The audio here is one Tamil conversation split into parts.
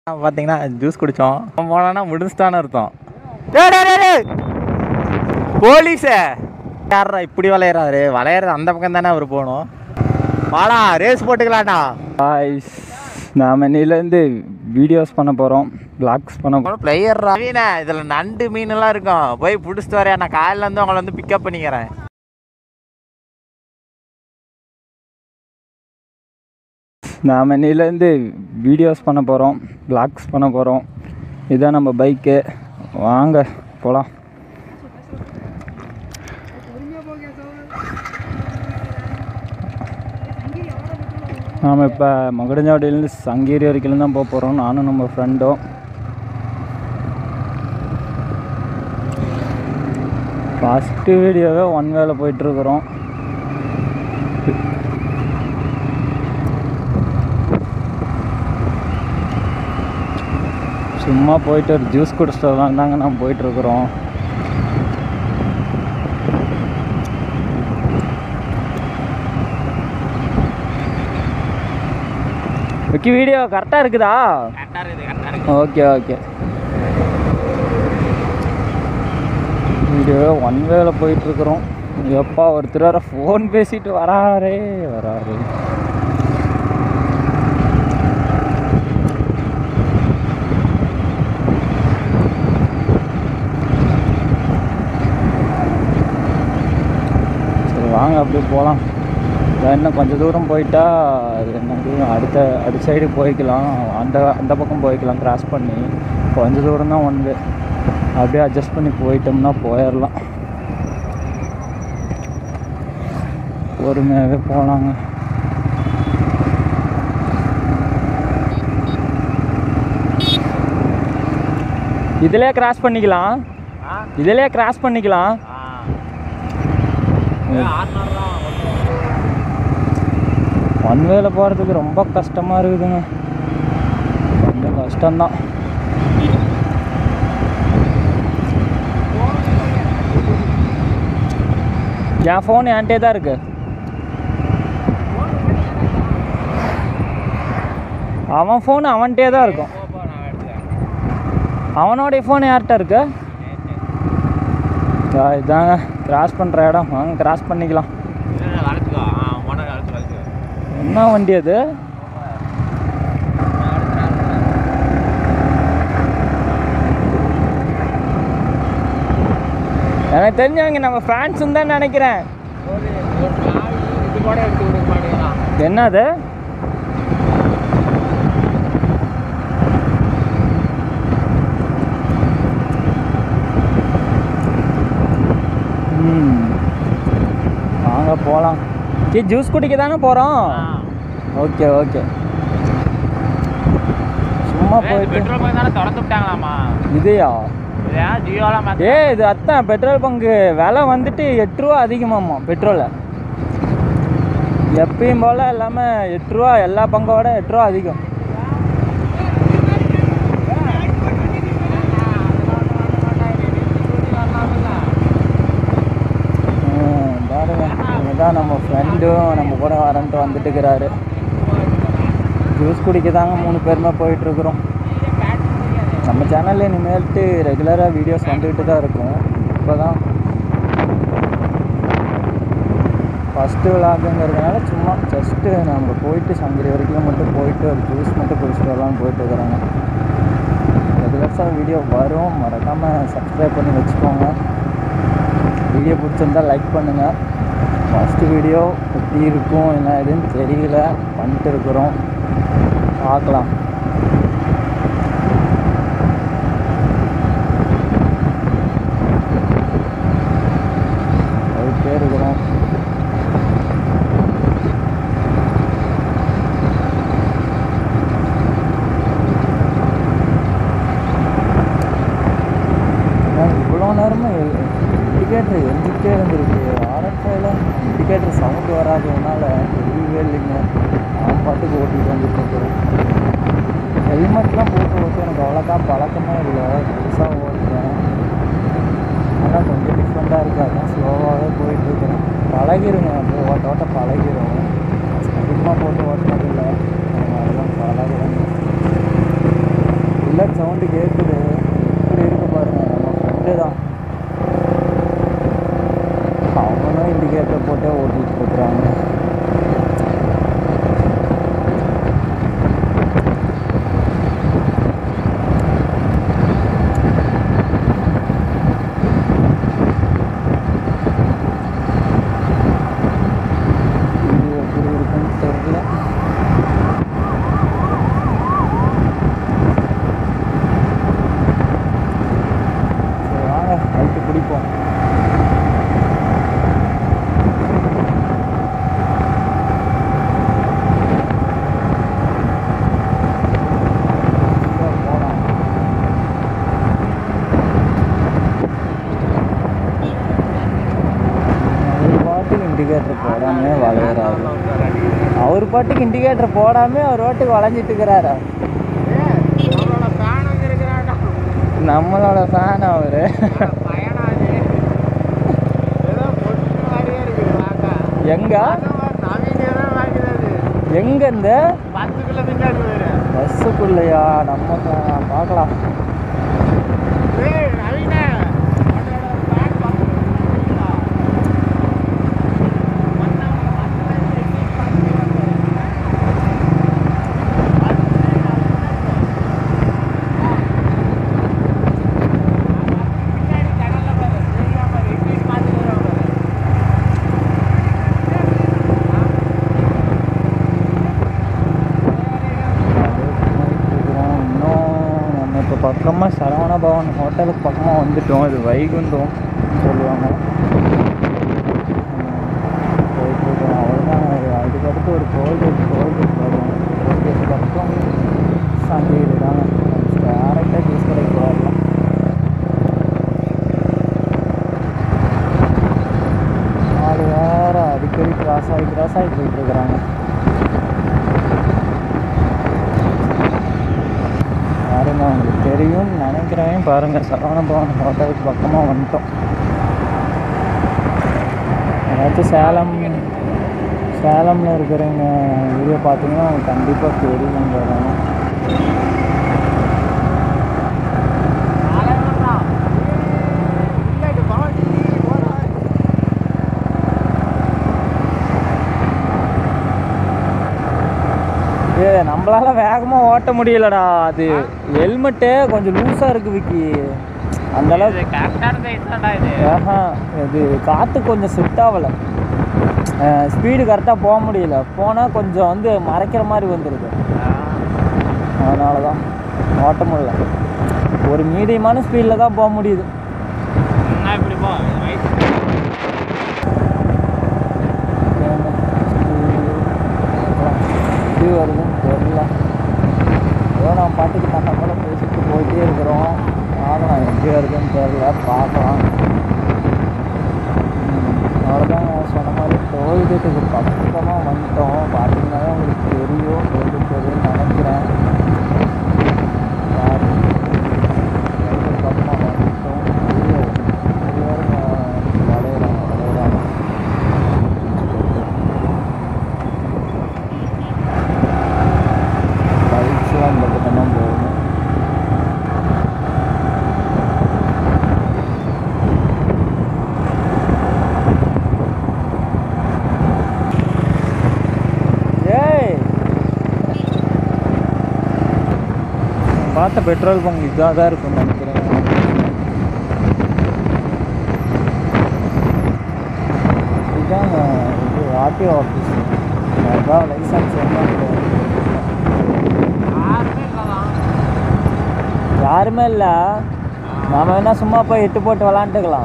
பார்த்தீங்கன்னா ஜூஸ் குடித்தோம். போனோன்னா முடிச்சுட்டான்னு அர்த்தம். போலீஸே யாரா இப்படி விளையாடுறாரு? விளையாடுறது அந்த பக்கம் தானே அவர் போகணும். வாடா ரேஸ் போட்டுக்கலாம்டா. நாம் இன்னிலேருந்து வீடியோஸ் பண்ண போகிறோம், பிளாக்ஸ் பண்ண போகிறோம். பிளேயர் மீனே இதில் நண்டு மீனெல்லாம் இருக்கும். போய் பிடிச்சிட்டு வரேன். நான் காலையிலேருந்து உங்களை வந்து பிக்கப் பண்ணிக்கிறேன். நாம் இன்னிலேருந்து வீடியோஸ் பண்ண போகிறோம், பிளாக்ஸ் பண்ண போகிறோம். இதுதான் நம்ம பைக்கு. வாங்க போகலாம். நாம் இப்போ மகுடஞ்சாவடியிலேருந்து சங்ககிரி வரைக்கும் தான் போக போகிறோம், நானும் நம்ம ஃப்ரெண்டும். ஃபஸ்ட்டு வீடியோவே ஒன் வேல போயிட்டுருக்குறோம். சும்மா போயிட்டு ஒரு ஜூஸ் குடிச்சிட்டு வரலாம் தாங்க நான் போயிட்டுருக்குறோம். ஓகே, வீடியோ கரெக்டாக இருக்குதா? Okay okay. வீடியோ ஒன் வேல போயிட்டுருக்குறோம். எப்பா ஒருத்தர் வேறு ஃபோன் பேசிட்டு வராரு. சரி வாங்க அப்படியே போகலாம். இன்னும் கொஞ்சம் தூரம் போயிட்டா அது என்னது அடுத்த சைடு போய்க்கலாம். அந்த பக்கம் போய்க்கலாம் கிராஸ் பண்ணி. கொஞ்சம் தூரம் தான் வந்து அப்படியே அட்ஜஸ்ட் பண்ணி போயிட்டோம்னா போயிடலாம். பொறுமையாகவே போகலாங்க. இதிலே கிராஸ் பண்ணிக்கலாம். ஒன் வேல போகிறதுக்கு ரொம்ப கஷ்டமாக இருக்குதுங்க. கொஞ்சம் கஷ்டம்தான். என் ஃபோன் என்கிட்டே தான் இருக்கு. அவன் ஃபோன் அவன்கிட்டே தான் இருக்கும். அவனோடைய ஃபோன் யார்கிட்ட இருக்கு? இதாங்க கிராஸ் பண்ணுற இடம். வாங்க கிராஸ் பண்ணிக்கலாம். என்ன வண்டி அது? எனக்கு தெரிஞ்சவங்க நம்ம ஃப்ரான்ஸுன்னு தான் நினைக்கிறேன். என்னது? வாங்க போகலாம். ஜூஸ் குடிக்க தானே போகிறோம். ஓகே சும்மா போயிட்டு இதையா? இது அத்தான் பெட்ரோல் பங்கு விலை வந்துட்டு 8 ரூபா அதிகமாம்மா பெட்ரோலை. எப்பயும் போல் எல்லாமே 8 ரூபா, எல்லா பங்கோட 8 ரூபா அதிகம். பாருங்க, இதுதான் நம்ம ஃப்ரெண்டும் நம்ம கூட வரன்ட்டு வந்துட்டுருக்கிறாரு. ஜூஸ் குடிக்க தாங்க 3 பேருமே போயிட்டுருக்குறோம். நம்ம சேனலில் இனிமேல்ட்டு ரெகுலராக வீடியோஸ் வந்துக்கிட்டு தான் இருக்கும். இப்போ தான் ஃபஸ்ட்டு விளாகுங்கிறதுனால சும்மா ஜஸ்ட்டு நம்ம போயிட்டு சங்ககிரி வரைக்கும் மட்டும் போயிட்டு ஒரு ஜூஸ் மட்டும் குடிச்சிட்டு வரலான்னு போயிட்டுருக்குறாங்க. ரெகுலர்ஸாக வீடியோ வரும். மறக்காமல் சப்ஸ்கிரைப் பண்ணி வச்சுக்கோங்க. வீடியோ பிடிச்சிருந்தால் லைக் பண்ணுங்கள். ஃபஸ்ட்டு வீடியோ எப்படி இருக்கும் என்ன எதுன்னு தெரியல, பண்ணிட்டு இருக்கிறோம். பார்க்கலாம். போயிட்டே இருக்கிறோம். இவ்வளோ நேரமாக இண்டிகேட்டர் எரிஞ்சிக்கிட்டே இருந்திருக்கு. ஆரம்பத்தில் இண்டிகேட்டர் சவுண்டு வராததுனால தெரியவே இல்லைங்க. நான் பாட்டுக்கு ஓட்டிகிட்டு வந்துட்டு இருக்கிறேன். ஹெல்மெட்லாம் போட்டு எனக்கு அவ்வளோக்கா பழக்கமே இல்லை. புதுசாக ஓட்டுறேன். ஆனால் கொஞ்சம் டிஃப்ரெண்ட்டாக இருக்குது. அதான் ஸ்லோவாகவே போயிட்டுருக்கிறேன். பழகிருங்க, அப்படியே ஓட்ட பழகிரும். அதிகமாக போட்டு ஓட்டினதில்லை, அதனால தான் பழகிறேன். புல்லட் சவுண்டு கேட்குது. இப்படி இருக்கு பாருங்க, நம்ம ஃப்ரெண்டு தான். அவங்களும் இண்டிகேட்டர் போட்டே ஓட்டிகிட்டு இருக்கிறாங்க. இண்டிகேட்டர் போடாமல் வளையிறாரு. அவர் பாட்டுக்கு இண்டிகேட்டர் போடாமல் அவர் பாட்டுக்கு வளைஞ்சிட்டு இருக்கிறாரா? நம்மளோட ஃபேன் அவரு. எங்க எங்க இந்த பஸ்ஸுக்குள்ளையா? நம்ம பார்க்கலாம். பக்கமாக சரவண பவன் ஹோட்டலுக்கு பக்கமாக வந்துட்டோம். இது வைகுண்டம் சொல்லுவாங்க. போயிட்டுருக்கோம். அவ்வளோதான். அதுக்கடுத்து ஒரு டோல்கேட் வரும். டோல்கேட் பக்கம் சங்கீடு தாங்க. டேரெக்டாக ஜூஸ் கடைக்கு வரலாம். ஆள் வேறு அடிக்கடி கிராஸ் ஆகி போயிட்டுருக்குறாங்க. பாருங்க, உங்களுக்கு தெரியும்னு நினைக்கிறேன். பாருங்கள், சரவண பவன் ஹோட்டலுக்கு பக்கமாக வந்துட்டோம். ஏதாச்சும் சேலமில் இருக்கிறவங்க வீடியோ பார்த்தீங்கன்னா அவங்க கண்டிப்பாக தெரியும். வரணும். நம்மளால வேகமாக ஓட்ட முடியலடா. அது ஹெல்மெட்டு கொஞ்சம் லூஸாக இருக்குது விக்கி. அந்தளவுக்கு இது காற்று கொஞ்சம் செட் ஆகலை. ஸ்பீடு கரெக்டாக போக முடியல. போனால் கொஞ்சம் வந்து மறைக்கிற மாதிரி வந்துடுது. அதனால தான் ஓட்ட முடியல. ஒரு மீடியமான ஸ்பீடில் தான் போக முடியுது. எப்படி வருதுன்னு தெரியல. ஏதோ நான் பாட்டுக்கு நம்ம கூட பேசிட்டு போயிட்டே இருக்கிறோம். ஆனால் எப்படி வருதுன்னு தெரியல. பார்க்கலாம். அவ்வளோதான். சொன்ன மாதிரி டோல்கேட்டுக்கு பக்கமாக வந்துட்டோம். பார்த்தீங்கன்னா உங்களுக்கு தெரியும். டோல்கேட் தெரியும்னு நினைக்கிறேன். பக்கமாக வந்துட்டோம். வளையிறாங்க. பைக்ஸ்லாம் இந்த பக்கம் தான் போகணும். பார்த்த பெட்ரோல் பங்க் இதாக தான் இருக்கும்னு நினைக்கிறேன். இதுதான் இது ஆர்டிஓ ஆஃபீஸ். அதான் லைசன்ஸ் யாருமே இல்லை. நாம் வேணால் சும்மா போய் எட்டு போட்டு விளாண்டுக்கலாம்.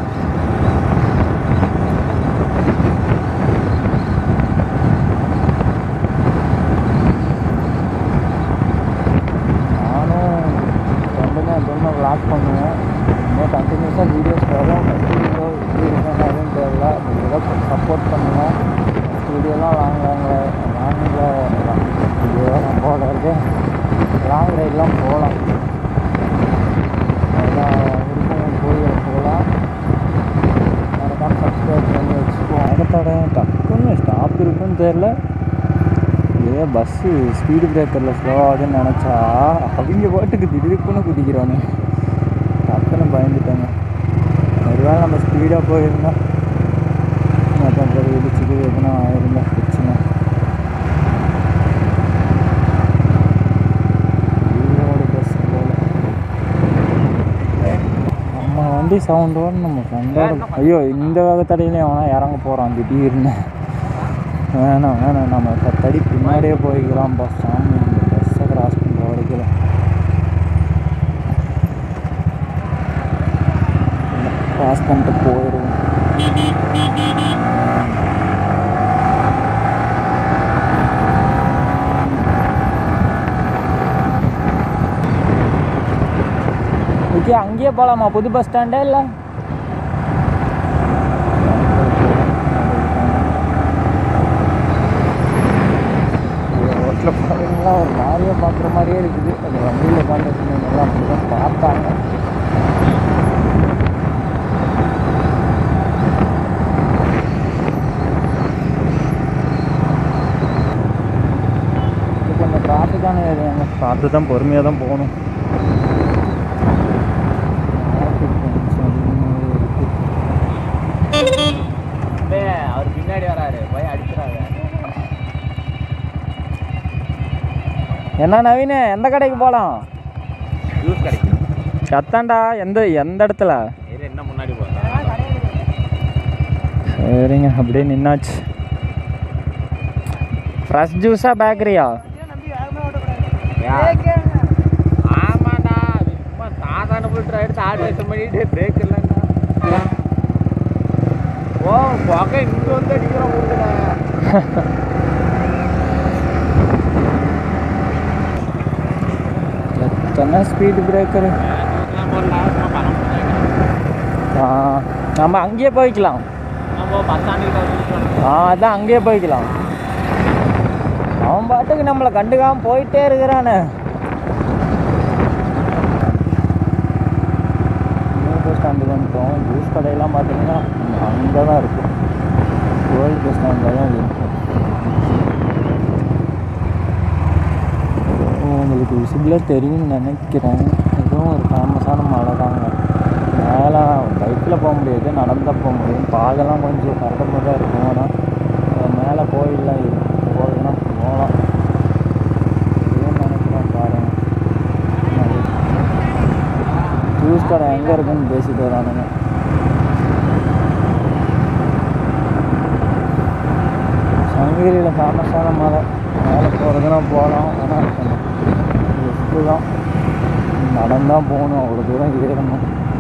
லாக் பண்ணுவேன். இன்னும் கண்டினியூஸாக வீடியோஸ் வரும். ஃபஸ்ட் வீடியோ எப்படி இருக்குன்னு எதுவும் தெரியல. நீங்கள் சப்போர்ட் பண்ணுங்கள். ஃபஸ்ட் வீடியோலாம் வீடியோ நான் போடுறது லாங் ரைடெலாம் போகலாம். அதெல்லாம் விருப்பம் கோயிலுக்கு போகலாம். மறக்காமல் சப்ஸ்கிரைப் பண்ணி வச்சுக்குவோம். அடுத்தோட டக்குன்னு ஸ்டாப் இருக்குன்னு தெரில. பஸ்ஸு ஸ்பீடு பிரேக்கரில் ஸ்லோ ஆகுதுன்னு நினச்சா அவங்க பாட்டுக்கு திடீர்னு குதிக்கிறானு. டக்குன்னு பயந்துட்டாங்க. ஒருவேளை நம்ம ஸ்பீடாக போயிருந்தோம் என்ன பண்ணுறது, இடிச்சுக்கு எதுனா ஆயிருந்தா பிரச்சனை. பஸ் போல நம்ம வண்டி சவுண்டோட நம்ம ஃப்ரெண்டோட ஐயோ இந்த வேகத்தடையிலையும் அவனா இறங்க போகிறான் திடீர்னு. வேணாம் வேணாம், நம்ம 10 அடி பின்னாடியே போய்க்கலாம் பஸ். சாமி இந்த பஸ்ஸை கிராஸ் பண்ணுற வரைக்கும் கிராஸ் பண்ணிட்டு போயிடுவோம். ஓகே, அங்கேயே போகலாமா புது பஸ் ஸ்டாண்டே? இல்லை ரோட்டில் பார்த்தீங்கன்னா ஒரு மாதிரியே பார்க்குற மாதிரியே இருக்குது. அது வண்டியில் உட்காந்துருக்கீங்க அப்படி தான் பார்த்தாங்க. இது கொஞ்சம் டிராஃபிக்கான ஏரியாங்க, பார்த்து தான் பொறுமையாக தான் போகணும். அவர் பின்னாடி வராரு, போய் அடிச்சுறாரு. என்ன நவீன், எந்த கடைக்கு போகலாம்? ஜூஸ் கடைக்கு. சத்தாண்டா, எந்த இடத்துல? என்ன முன்னாடி போகிறேன். சரிங்க, அப்படியே நின்னாச்சு. ஃப்ரெஷ் ஜூஸா பேக்கரியா? ஆமாண்ணா, சும்மா தாத்தான போட்டு எடுத்து ஆல்ட்ரேஷன் பண்ணிட்டு பிரேக் இல்லைண்ணா. ஓ புகை இங்கே வந்து அடிக்கிறோம் கொடுக்குறேன். எத்தனை ஸ்பீடு பிரேக்கரு. நம்ம அங்கேயே போய்க்கலாம். அதான் அங்கேயே போய்க்கலாம். அவன் பாட்டுக்கு நம்மளை கண்டுக்காமல் போயிட்டே இருக்கிறானே. பஸ் ஸ்டாண்டுக்கு வந்துட்டோம். ஜூஸ் கடையெல்லாம் பார்த்தீங்கன்னா அங்கே தான் இருக்கும். வேர்ல்டு பஸ் ஸ்டாண்டில் தான் இருக்கும். உங்களுக்கு விசிபிளாக தெரியும்னு நினைக்கிறேன். இதுவும் ஒரு ஃபேமஸான மலை தாங்க. மேலே பைக்கில் போக முடியாது, நடந்தால் போக முடியும். பாதெல்லாம் கொஞ்சம் கரடமாக தான் இருக்கும். ஆனால் மேலே கோயிலெலாம் இருக்கும், போகுதுன்னா போகலாம். இதுவும் நினைக்கிறேன் பாருங்கள். ஜூஸ் கடை எங்கே இருக்குன்னு பேசிட்டு வரானுங்க. சங்ககிரியில் ஃபேமஸான மலை. மேலே போகிறதுனா போகலாம், ஆனால் ரிஸ்க்கு தான். நடந்தான் போகணும், அவ்வளோ தூரம் ஏறணும்.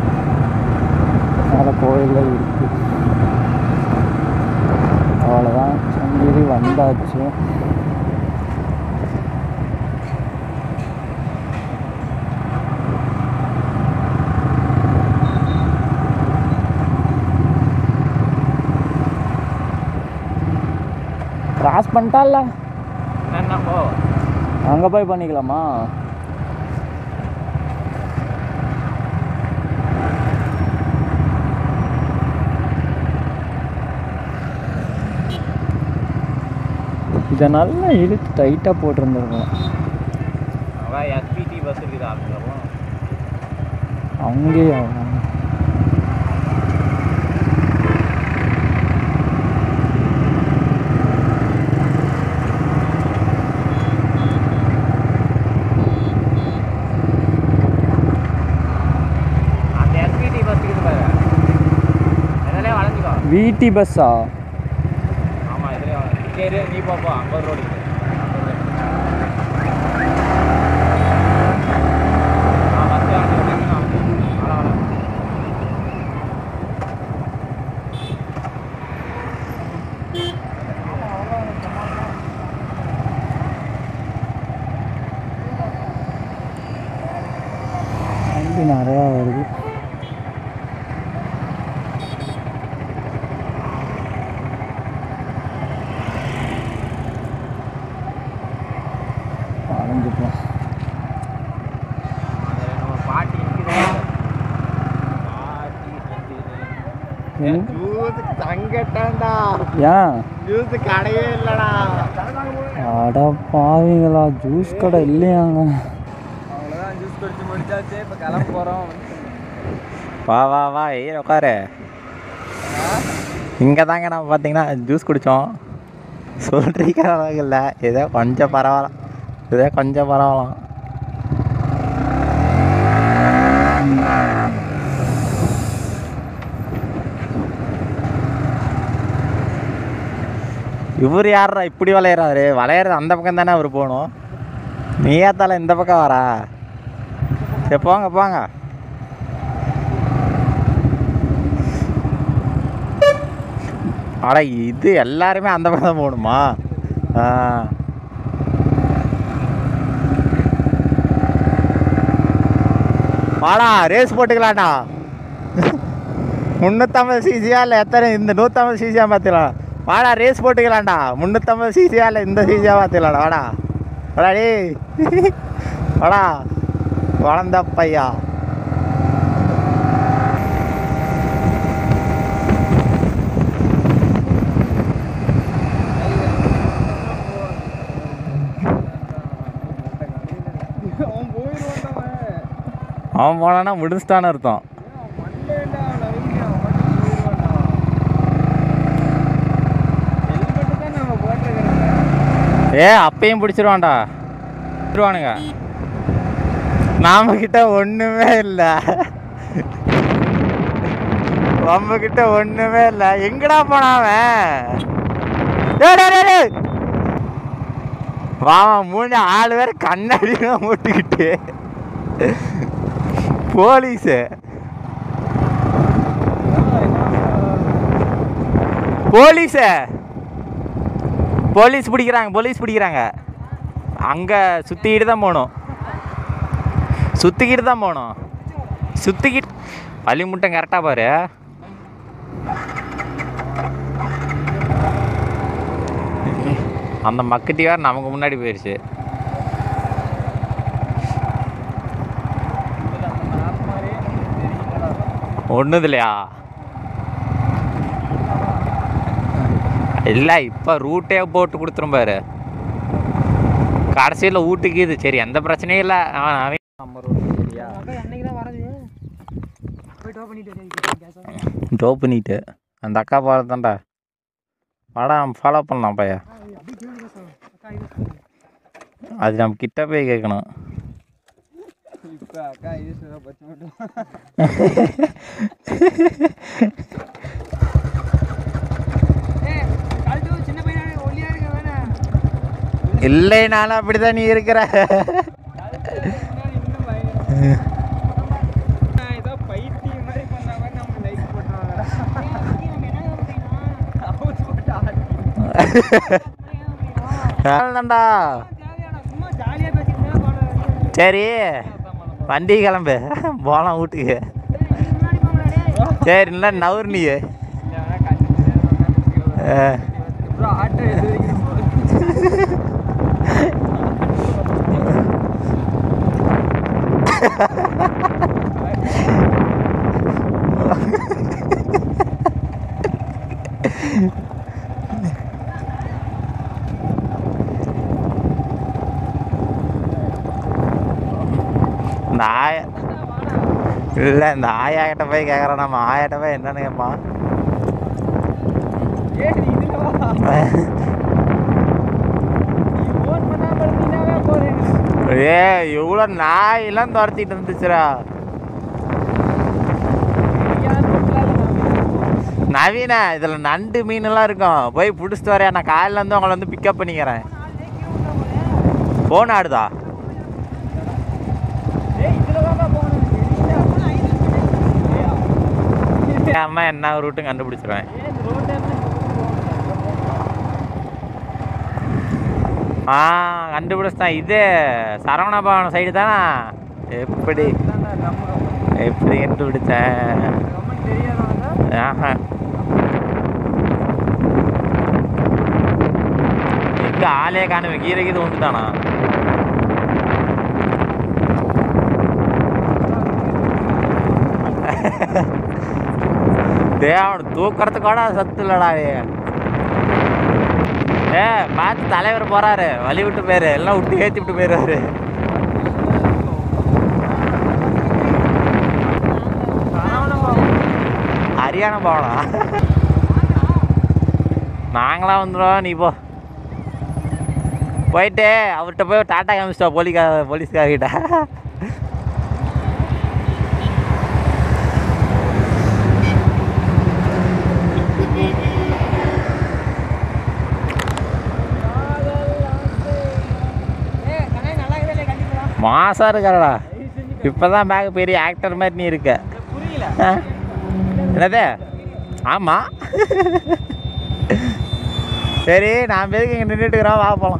மேலே கோயிலில் இருக்குது. அவ்வளோதான், சங்ககிரி வந்தாச்சு. கிராஸ் பண்ணிட்டால என்னப்போ அங்கே போய் பண்ணிக்கலாமா? இதை நல்லா இழுத்து டைட்டாக போட்டிருந்துருக்கலாம். எஸ்பிடி பஸ் இருக்குது ஆஃபீஸில். அங்கேயே வீட்டி பஸ்ஸா? ஆமாம், இதுலேயே நீ பாப்பா 50 ரோடு. வண்டி நிறையா வருது. தங்கட்டான்டா ஏன் ஜூஸ் கடையே இல்லடா. அட பாவீங்களா, ஜூஸ் கடை இல்லையாங்க? அவ்வளோதான், ஜூஸ் குடிச்சு முடிச்சாச்சு. இப்போ கிளம்ப போகிறோம். வா வா வா ஏய் உட்காரு. இங்கே தாங்க நம்ம பார்த்தீங்கன்னா ஜூஸ் குடித்தோம். சொல்கிறீங்க இல்லை, ஏதோ கொஞ்சம் பரவாயில்ல, ஏதோ கொஞ்சம் பரவாயில்ல. இவர் யாரா இப்படி விளையாடுறாரு? விளையாடுறது அந்த பக்கம் தானே அவர் போகணும். நீயாத்தால இந்த பக்கம் வரா? சரி போங்க போங்க. அட இது எல்லாருமே அந்த பக்கம் தான் போகணுமா? வாடா ரேஸ் போட்டுக்கலாம்டா. 350 சிசியா இல்லை எத்தனை? இந்த 150 சிசியா பார்த்துக்கலாம். வாடா ரேஸ் போட்டுக்கலாம்டா. 350 சிசியா இல்லை இந்த சிசியா பார்த்துக்கலாம்டா. வாடா வாடா டே வாடா குழந்த பையா. அவன் போனான்னா முடிச்சுட்டான்னு அர்த்தம். அப்பையும் பிடிச்சிருவான்டா, பிடிச்சிருவானுங்க. நாம கிட்ட ஒண்ணுமே இல்லை, நம்ம கிட்ட ஒண்ணுமே இல்லை. எங்கடா போனாவன்? வாமா 3 ஆள் வேற கண்ணாடிலாம் போட்டுக்கிட்டு போலீஸு போலீஸு போலீஸ் பிடிக்கிறாங்க, போலீஸ் பிடிக்கிறாங்க. அங்கே சுற்றிக்கிட்டு தான் போகணும், சுற்றிக்கிட்டு தான் போகணும், சுற்றிக்கிட்டு. பள்ளி முட்டை கரெக்டாக பாரு. அந்த மக்கட்டி வேறு நமக்கு முன்னாடி போயிடுச்சு. ஒன்றுது இல்லையா? இல்லை இப்போ ரூட்டே போட்டு கொடுத்துரும் பாரு. கடைசியில் வீட்டுக்கு இது சரி, எந்த பிரச்சனையும் இல்லை. டோ பண்ணிட்டு அந்த அக்கா போகிறதாண்டா. வாடா ஃபாலோ பண்ணலாம் பையா. அது நம்ம கிட்ட போய் கேட்கணும். இல்லைனாலும் அப்படிதான் நீ இருக்கிற. சரி வண்டி கிளம்பு போகலாம் வீட்டுக்கு. சரி இல்லை நவுர் நீ. இந்த ஆயா இல்லை, இந்த ஆயா கிட்ட போய் கேட்குறேன். நம்ம ஆயாட்ட போய் என்னன்னு கேட்பான். ஏ இவ்வளோ நாயெல்லாம் துரத்திட்டு இருந்துச்சுரா. நவீனா இதில் நண்டு மீனெல்லாம் இருக்கும், போய் பிடிச்சிட்டு வரையா. நான் காலையிலேருந்து உங்களை வந்து பிக்கப் பண்ணிக்கிறேன். ஃபோன் ஆடுதா? அம்மா என்ன ரூட்டும் கண்டுபிடிச்சிருவேன். கண்டுபிடிச்சிட்டேன். இது சரவணபவன் சைடு தானே? எப்படி எப்படி கண்டுபிடிச்சேன்? எங்கே ஆளே காணுவேன். கீரை கீது வந்துட்டானா? அவனை தூக்கிறதுக்கு கூட சத்து இல்லடா பார்த்து தலைவர் போறாரு வழி விட்டு போயிரு எல்லாம் விட்டு ஏற்றி விட்டு போயிடுவாரு. ஹரியானா போகலாம். நாங்களாம் வந்துடுவோம், நீ போ. போயிட்டு அவர்கிட்ட போய் டாட்டா காமிச்சிட்டோம் போலீஸ்கார்கிட்ட. மாசா இருக்காரடா. இப்போதான் பேக் பெரிய ஆக்டர் மாதிரி நீ இருக்க. என்னது? ஆமாம். சரி நான் பேருக்கு இங்கே நின்றுட்டுக்கிறோம், வா போகலாம்.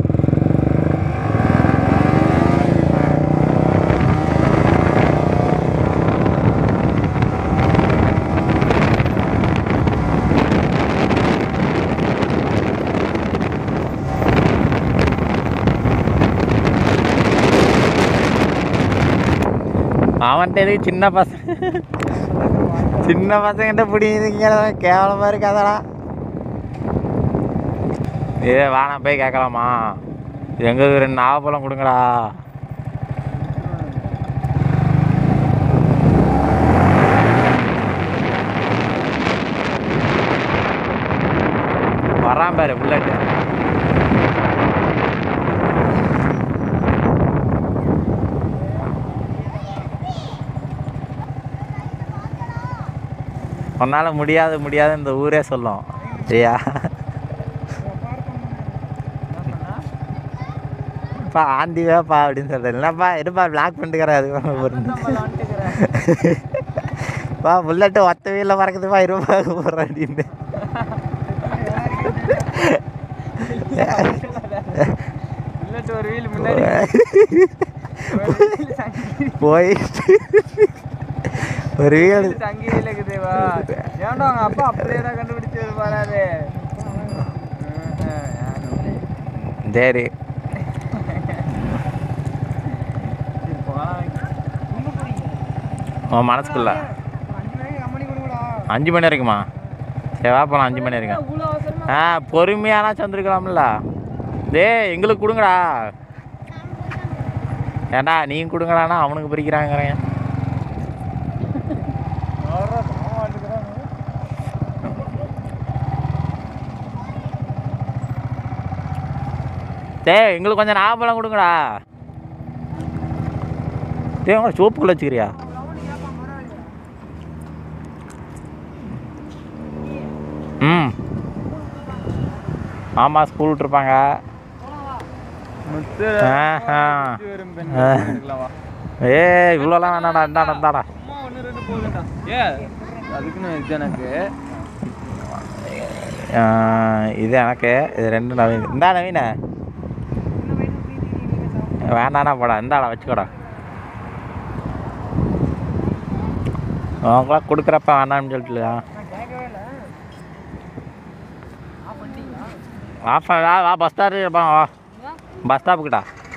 அவன்கிட்ட எதுக்கு சின்ன பசங்கிட்ட பிடிங்க கேவலமாக இருக்காதடா. வானா போய் கேட்கலாமா? எங்களுக்கு 2 நாவப்பழம் கொடுங்கடா. வரான் பாரு புல்லட்டு. உன்னால் முடியாது இந்த ஊரே சொல்லும். சரியா? பா ஆந்திவேப்பா அப்படின்னு சொல்கிறேன். இல்லைப்பா இருப்பா பிளாக் பண்ணிட்டுக்கிறேன். பா புல்லட்டு ஒத்த வீலில் பறக்குதுப்பா, இருப்பா போடுறேன் அப்படின்னு. போயிட்டு ஒரு வீடு சங்கிலியில் இருக்குதுவா. ஏன்டா அவங்க அப்பா அப்படியே தான் கண்டுபிடிச்சி வராது. சரி உன் மனசுக்குள்ள 5 மணி வரைக்குமா? சரி வா போகலாம். 5 மணி வரைக்கும் பொறுமையானா வந்துருக்கலாம்ல. எங்களுக்கு கொடுங்கடா. ஏண்டா நீங்கள் கொடுங்கடானா அவனுக்கு பிரிக்கிறாங்கிறேன். எங்களுக்கு கொஞ்சம் நாவப்பழம் கொடுங்கடா. உங்களை சோப்புக்குள்ள வச்சுக்கிறியா? ம் ஆமாம் ஸ்கூல் விட்டுருப்பாங்க. இவ்வளோலாம் வேணாடா. இந்தாடா அதுக்குன்னு இது எனக்கு இது எனக்கு இது 2 நவீன். இந்தா நவீன வேண்டாண்ணா போடா. இந்தாடா வச்சுக்கோடா. அவங்களாம் கொடுக்குறப்ப வேண்டாம்னு சொல்லிட்டு ஆஃப் வா பஸ் ஸ்டாப் இருப்பாங்க. வா பஸ் ஸ்டாப்புக்கிட்டா.